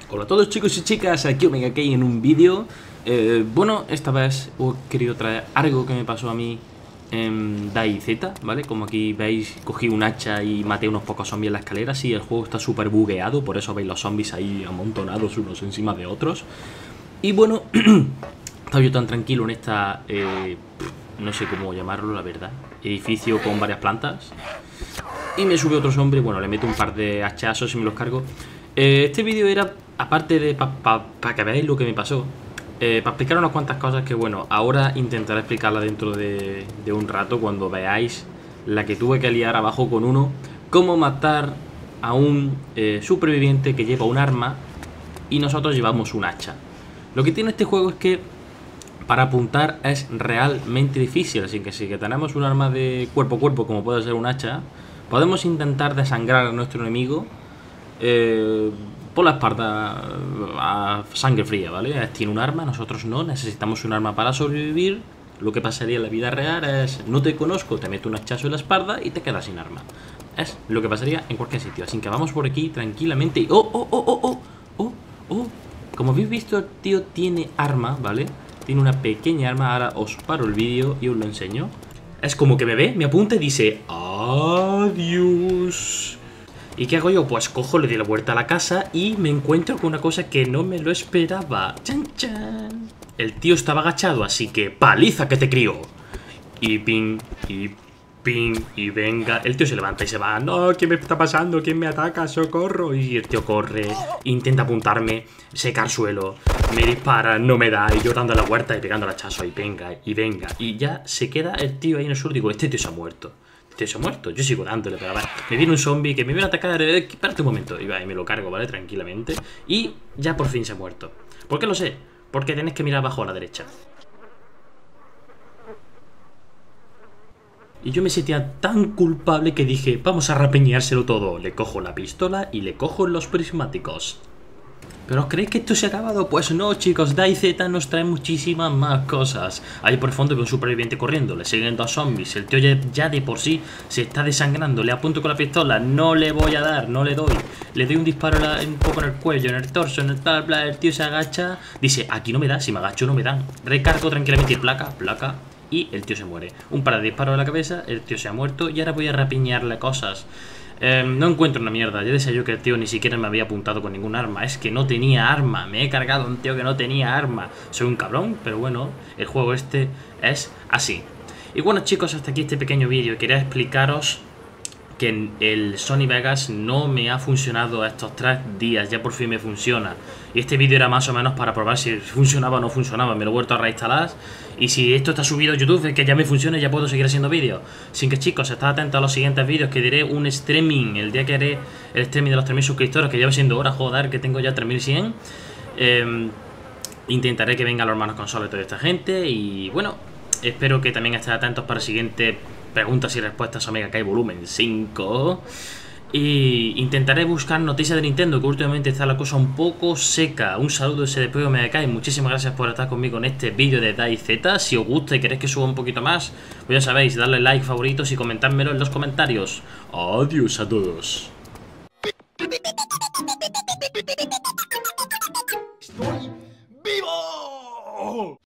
Hola a todos chicos y chicas, aquí Omega Key en un vídeo. Bueno, esta vez os he querido traer algo que me pasó a mí en DayZ, ¿vale? Como aquí veis, cogí un hacha y maté unos pocos zombies en la escalera. Sí, el juego está súper bugueado, por eso veis los zombies ahí amontonados unos encima de otros. Y bueno, estaba yo tan tranquilo en esta, no sé cómo llamarlo, la verdad, edificio con varias plantas. Y me sube otro zombie, bueno, le meto un par de hachazos y me los cargo. Este vídeo era, aparte de para que veáis lo que me pasó, para explicar unas cuantas cosas que, bueno, ahora intentaré explicarla dentro de un rato, cuando veáis la que tuve que liar abajo con uno. Cómo matar a un superviviente que lleva un arma y nosotros llevamos un hacha. Lo que tiene este juego es que para apuntar es realmente difícil, así que si tenemos un arma de cuerpo a cuerpo, como puede ser un hacha, podemos intentar desangrar a nuestro enemigo por la espalda a sangre fría, ¿vale? Tiene un arma, nosotros no, necesitamos un arma para sobrevivir. Lo que pasaría en la vida real es: no te conozco, te meto un hachazo en la espalda y te quedas sin arma. Es lo que pasaría en cualquier sitio. Así que vamos por aquí tranquilamente y... ¡Oh! Como habéis visto, el tío tiene arma, ¿vale? Tiene una pequeña arma. Ahora os paro el vídeo y os lo enseño. Es como que me ve, me apunta y dice: adiós. ¿Y qué hago yo? Pues cojo, le doy la vuelta a la casa y me encuentro con una cosa que no me lo esperaba. ¡Chan, chan! El tío estaba agachado, así que ¡paliza que te crío! Y ping, y ping, y venga. El tío se levanta y se va. ¡No! ¿Qué me está pasando? ¿Quién me ataca? ¡Socorro! Y el tío corre, intenta apuntarme, seca al suelo, me dispara, no me da. Y yo dando la vuelta y pegando el hachazo. Y venga, y venga. Y ya se queda el tío ahí en el suelo. Digo, este tío se ha muerto. Se ha muerto, yo sigo dándole, pero a ver, me viene un zombie que me viene a atacar, espérate un momento, y va, y me lo cargo, ¿vale? Tranquilamente. Y ya por fin se ha muerto. ¿Por qué lo sé? Porque tenéis que mirar abajo a la derecha. Y yo me sentía tan culpable que dije, vamos a rapiñárselo todo. Le cojo la pistola y le cojo los prismáticos. ¿Pero os creéis que esto se ha acabado? Pues no, chicos, DayZ nos trae muchísimas más cosas. Ahí por el fondo veo un superviviente corriendo, le siguen dos zombies, el tío ya de por sí se está desangrando, le apunto con la pistola, no le voy a dar, no le doy un disparo un poco en el cuello, en el torso, en el tal, bla, el tío se agacha, dice, aquí no me da, si me agacho no me dan. Recargo tranquilamente y placa, y el tío se muere. Un par de disparos en la cabeza, el tío se ha muerto y ahora voy a rapiñarle cosas. No encuentro una mierda. Ya decía yo que el tío ni siquiera me había apuntado con ningún arma. Es que no tenía arma. Me he cargado a un tío que no tenía arma. Soy un cabrón, pero bueno, el juego este es así. Y bueno, chicos, hasta aquí este pequeño vídeo. Quería explicaros que el Sony Vegas no me ha funcionado estos 3 días. Ya por fin me funciona. Y este vídeo era más o menos para probar si funcionaba o no funcionaba. Me lo he vuelto a reinstalar. Y si esto está subido a YouTube, es que ya me funciona y ya puedo seguir haciendo vídeos. Así que chicos, estad atentos a los siguientes vídeos, que diré un streaming. El día que haré el streaming de los 3000 suscriptores, que ya va siendo hora, joder, que tengo ya 3100. Intentaré que vengan los hermanos consolas y toda esta gente. Y bueno, espero que también estéis atentos para el siguiente preguntas y respuestas Omega Key volumen 5. Y intentaré buscar noticias de Nintendo, que últimamente está la cosa un poco seca. Un saludo de SDP Omega Key. Muchísimas gracias por estar conmigo en este vídeo de DayZ. Si os gusta y queréis que suba un poquito más, pues ya sabéis, darle like, favoritos y comentármelo en los comentarios. Adiós a todos.